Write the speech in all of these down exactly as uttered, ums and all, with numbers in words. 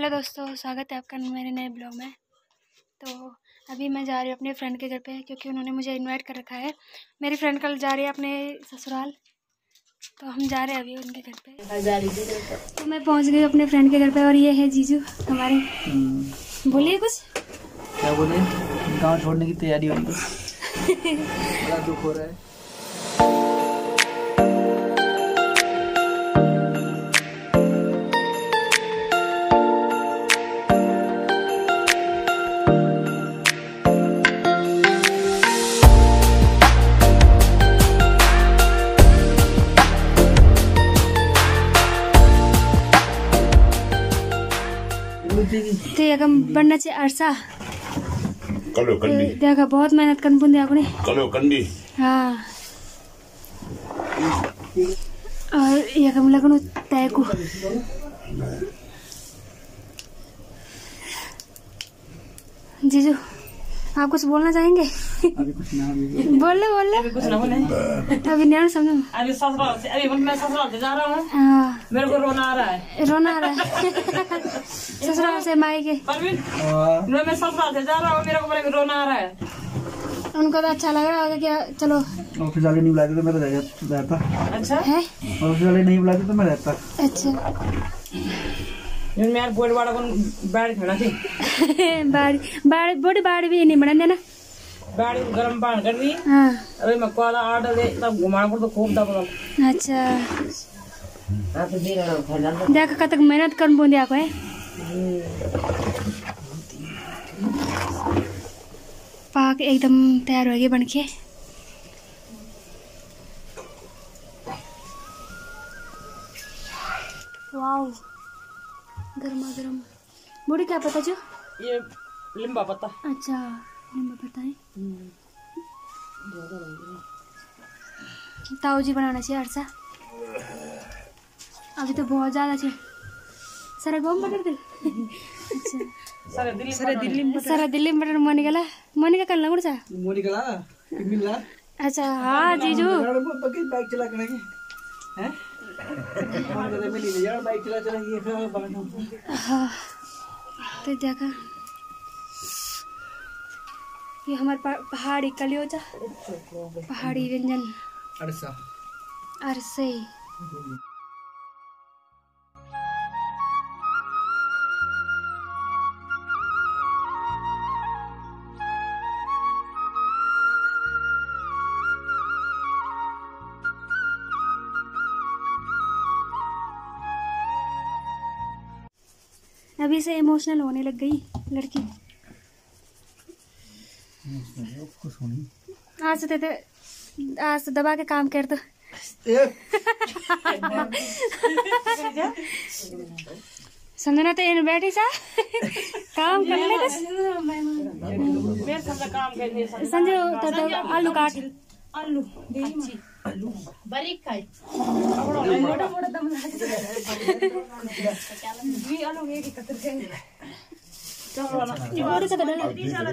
Hello दोस्तों, स्वागत है आपका मेरे नए ब्लॉग में। तो अभी मैं जा रही हूँ अपने फ्रेंड के घर पे क्योंकि उन्होंने मुझे इनवाइट कर रखा है। मेरी फ्रेंड कल जा रही है अपने ससुराल, तो हम जा रहे हैं अभी उनके घर पे। तो मैं पहुँच गई अपने फ्रेंड के घर पे और ये है जीजू हमारे। बोलिए कुछ। क्या बोले? गाँव छोड़ने की तैयारी हो रही है। बड़ा दुख हो रहा है। तो यकम बनना चाहिए अरसा कलो कंडी देखा बहुत मेहनत करनी पुंदी आपने कलो कंडी हाँ और यकम लगन तैकू जीजू आप कुछ बोलना चाहेंगे? अभी कुछ ना बोले बोले अभी कुछ ना बोले। अभी नहीं समझो। अभी ससुराल से अभी मैं ससुराल से जा रहा हूँ। हाँ मेरे को रोना आ रहा है। रोना आ रहा है ससुराल से माई के। परवीन मैं ससुराल से जा रहा हूँ, मेरे को बड़े रोना आ रहा है। उनको तो अच्छा लग रहा होगा क्या? चलो ऑफिस वाले नहीं बुलाते तो मैं तो रहता। अच्छा है ऑफिस वाले नहीं बुलाते तो मैं रहता। अच्छा मैं बोर्ड वाला को बाढ़ खड़ा थी। बाड़ी बाड़ी बड़ी बाड़ी भी नहीं बना ना बाढ़ गर्म पानी कर दी। हाँ अभी मैं कोला आर्डर दे तब घुमाना पड़ता खूब दबा। अच्छा देखो कब तक मेहनत कर बूंदी आपको है। पाक एकदम तैयार हो गई बन के। वाओ गर्मा गर्म। बूढ़ी क्या पता जो? ये लिम्बा पत्ता। अच्छा लिम्बा पता है। ताऊ जी बनाना चाहिए अरसा। अभी तो बहुत ज्यादा चाहिए सारा गाँव बटर दिल। अच्छा सारे दिल्ली सारे दिल्ली सारा दिल्ली में बटर मोनिका ला मोनिका कर ला गुड़सा मोनिका ला मिल ला। अच्छा हाँ जीजू बाइक चला करेंगे हैं? यार बाइक चला चलेंगे फिर। हाँ तो देखा ये हमारे पहाड़ी कलियोजा पहाड़ी व्यंजन अरसा अरसे। अभी से इमोशनल होने लग गई लड़की। आज से ते आज से दबा के काम कर दो। संजना तो इन बैठी सा काम कर ले संजय तो, तो आलू काट आलू आलू बारीक काट मोटा मोटा दम ये आलू ये की कतर के चलो ना ये और से बदल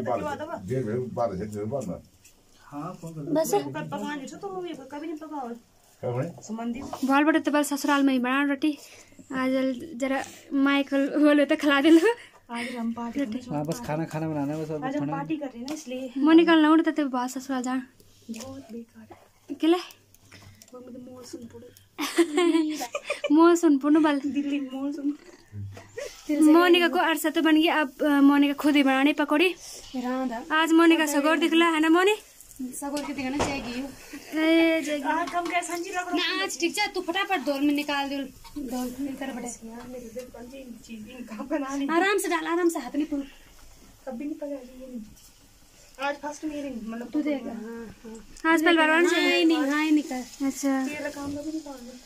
हां बस पकाने छो तो वो कभी नहीं पकाओ संबंधी बाल बड़े तो बल ससुराल में ही बना रोटी। आज जरा माइकल बोले तो खिला देना। आज हम पार्टी हां बस खाना खाना बनाना है बस। आज हम पार्टी कर रहे हैं ना इसलिए मोनिका ना उड़ते तो बात ससुराल जा बहुत बेकार किले वो मुझे मोल सुन पड़े मोह सुन पुन बल दिल्ली मोल सुन। मोनिका को अरसा तो बन गया। अब मोनिका खुद ही बनानी पकौड़ी। आज मोनिका सगोर दिखला है ना मोनी सगोर के दिखाना चाहिए। ए जय आज कम क्या संजी रख ना आज ठीक है तू फटाफट दौर में निकाल दे। दौर में कर बड़े मेरे से पंजी चीज काम बना ली। आराम से डाल आराम से हाथ नहीं पुल कभी नहीं पका ये आज फर्स्ट मेरी मतलब तू देगा। हां हां आज पहले बार नहीं नहीं हां नहीं कर। अच्छा तेरा काम भी नहीं करना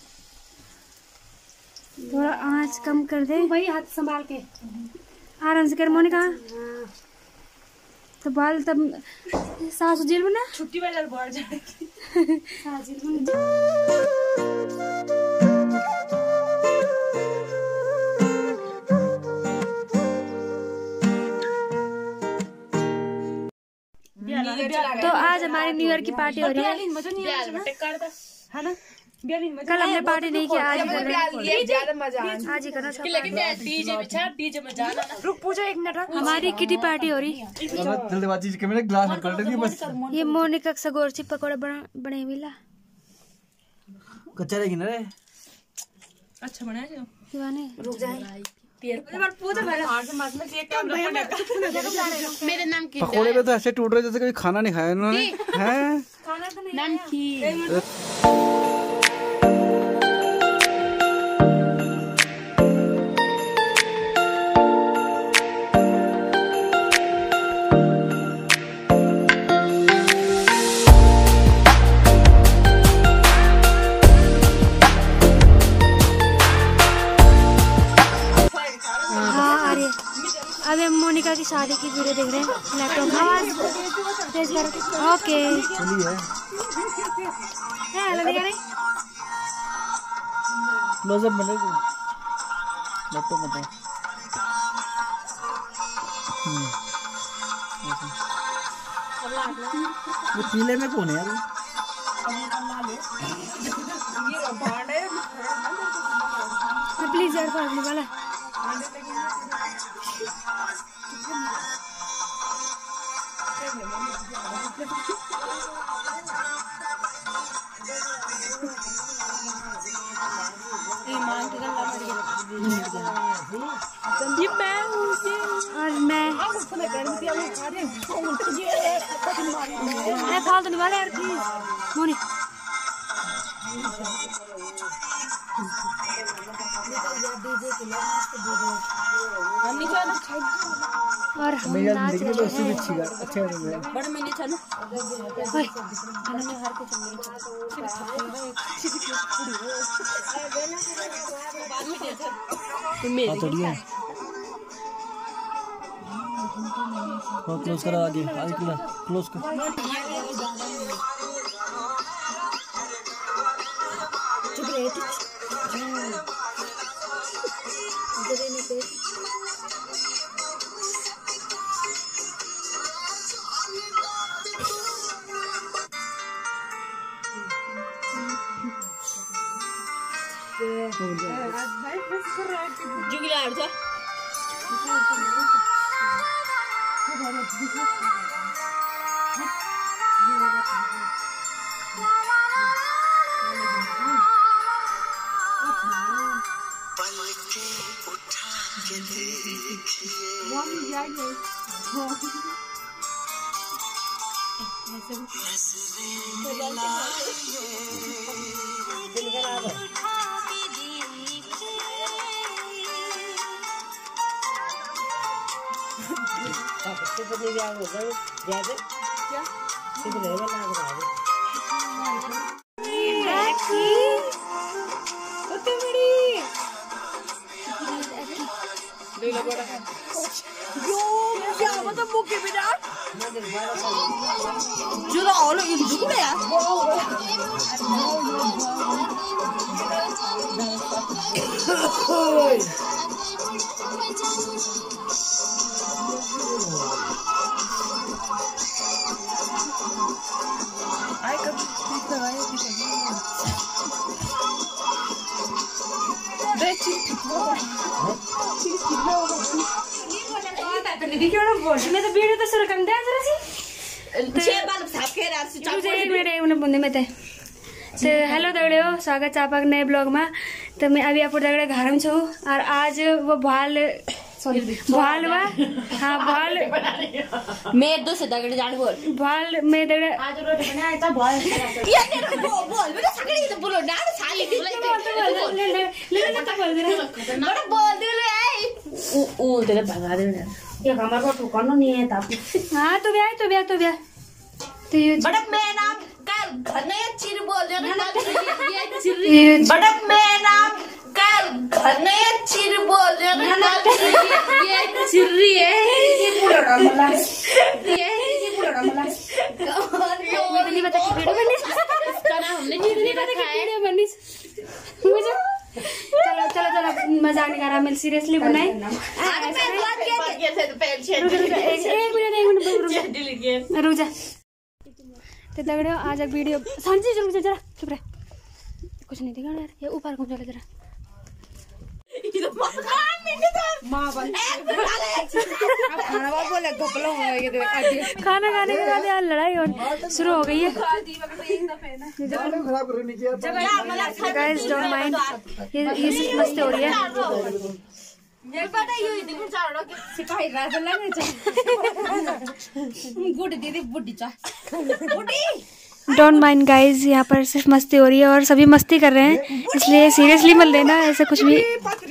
थोड़ा आँच कम कर दे भाई हाथ संभाल के आराम से कर मोनिका। तो बाल तब सासू जेल में ना छुट्टी वाले बाहर जाएगी सास जेल में। तो आज हमारी न्यू ईयर की पार्टी हो रही है है ना। कल हमने पार्टी नहीं किया, आज ही कर रहे हैं। ज्यादा मजा आया। आज ही करना सब। डीजे में छा डीजे में जाना ना। रुक पूजा एक मिनट। हमारी किटी पार्टी हो रही। जल्दबाजी के मेरे ग्लास में पलट गई बस। ये मोनिका सगोरची पकौड़े बना बने मिला। कच्चा रहेगी ना रे। अच्छा बनाया जो। दीवाने रुक जाए। मेरे नाम की पकोड़े पे तो ऐसे टूट रहे जैसे कभी खाना नहीं खाया इन्होंने। हैं? नाम की अभी हम मोनिका की शादी की वीडियो देख रहे हैं लैपटॉप में। तेज कर। ओके हेलो दिखा रही क्लोजअप में देखो लैपटॉप में। हम्म ये पीले में कौन है यार? प्लीज यार फाड़ने वाला। ये मैं और मैं मैं फालतू नहीं वाला यार प्लीज मोनी। और हम नाच रहे हैं। अच्छा बड़े महीने चलो क्लोज करो आगे आगे क्लोज कर। जुगला आड़ जा जुला ऑल इन जुगले यार आई कब लगाया देखी मैं तो वीडियो तो शुरू कर दे जरा सी छह बार साफ के यार से मुझे मेरे उन्हें बंदे में थे तो हेलो दगड़ियों स्वागत है आपका नए ब्लॉग में। तो मैं अभी आप दगड़े घर में छू और आज वो भाल सॉरी भाल हुआ हाँ भाल मैं दो से दगड़े जान बोल भाल मैं दगड़े आज रोटी बनाया था बोल ये तेरे बोल बोल बेटा सगड़ी तो बोलो डाल साली की बोले ले ले ले ले तो बोल दे बड़ा बोल दे ले आई ओ ओ तेरे भगा दे ना ये हमारे को ठोकानो नहीं है ताप हाँ तो ब्याह तो ब्याह तो ब्याह तो ये बड़ा मैं नाम कर घर में चिर बोल दे ना ये चिरी बड़ा मैं नाम कर घर में चिर बोल दे ना ये चिरी है ये पूरा रमला ये ये पूरा रमला मुझे नहीं पता कि वीडियो बननी इसका नाम हमने नहीं रखा है वीडियो बननी मुझे चलो चलो चलो मजाक नहीं कर रहा मैं सीरियसली बनाए आज मैं बात किया थे तो पेन शेड रुक रुक एक एक मिनट एक मिनट रुक जा डिलीट किया रुक जा तो दगड़ियों आज एक वीडियो सांची रुक जा जरा चुप रह कुछ नहीं दिखा यार, ये ऊपर घूम चले जरा। खाना खाने के बाद यार लड़ाई और शुरू हो गई है। गाइस डोंट माइंड, ये ये सिर्फ मस्ती हो रही है। डोंट माइंड गाइज, यहाँ पर सिर्फ मस्ती हो रही है और सभी मस्ती कर रहे हैं, इसलिए सीरियसली मत लेना ऐसे कुछ भी।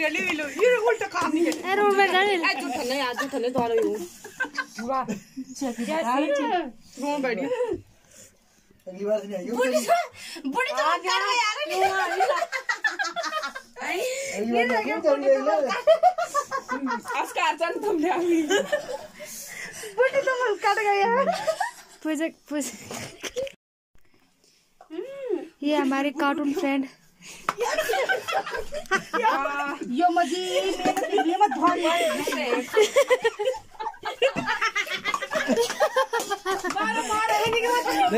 ये हमारे कार्टून फ्रेंड यो मजी ये मत भाग मारो मारो इन्हीं के बाद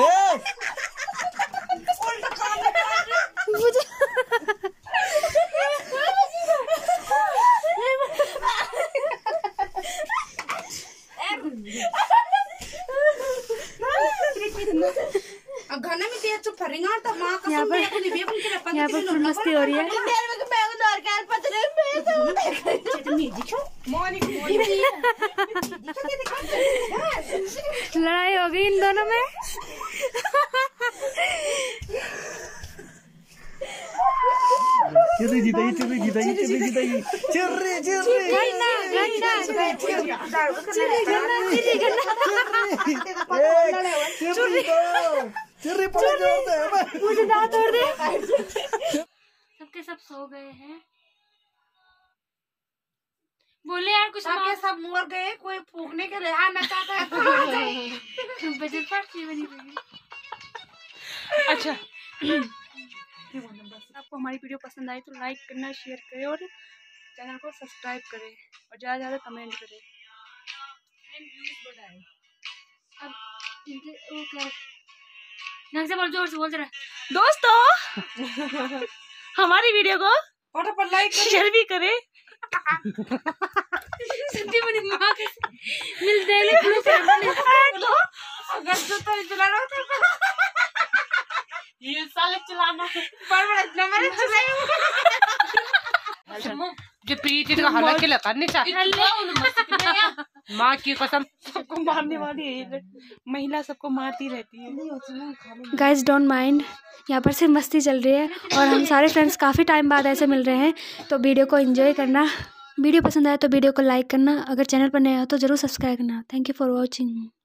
उल्टा काम मुझे घना में दिया चुप फरेंगा तो मां का यहाँ पर यहाँ पर फुल मस्ती हो रही है। लड़ाई हो गई इन दोनों में। चिर्री जीतेगी, चिर्री जीतेगी, चिर्री जीतेगी, चिर्री चिर्री गन्ना गन्ना चिर्री गन्ना चिर्री गन्ना चिर्री चिर्री पड़े जोड़ते हैं। मुझे दांत तोड़ दे। सबके सब सो गए हैं। बोले यार कुछ सबके सब मर गए, कोई फूकने के लिए आ ना चाहता है। बजट पार्टी बनी हुई। अच्छा आपको हमारी वीडियो पसंद आई तो लाइक करना, शेयर करें और चैनल को सब्सक्राइब करें और ज़्यादा ज़्यादा कमेंट करें। अब इनके वो क्या ढंग से बोल, जोर से बोल जरा। दोस्तों हमारी वीडियो को फटाफट लाइक शेयर भी करें। सच्ची बनी मां के मिलते हैं लेकिन अगर जो तो चला रहा था ये साले चलाना पर बड़ा नंबर चलाए जो पीटी का हल्ला के लगा नहीं चाहती। माँ की कसम सबको मारने वाली है ये महिला, सबको मारती रहती है। गाइज डोंट माइंड, यहाँ पर सिर्फ मस्ती चल रही है और हम सारे फ्रेंड्स काफ़ी टाइम बाद ऐसे मिल रहे हैं, तो वीडियो को एंजॉय करना। वीडियो पसंद आया तो वीडियो को लाइक करना, अगर चैनल पर नया हो तो ज़रूर सब्सक्राइब करना। Thank you for watching.